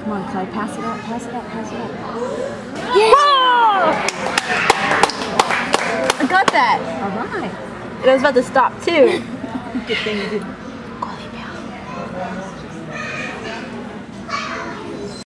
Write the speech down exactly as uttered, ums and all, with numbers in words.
Come on, Clyde, pass it up, pass it up, pass it up. Yeah! I got that. All right. And I was about to stop too. Good thing you didn't. Goalie pal.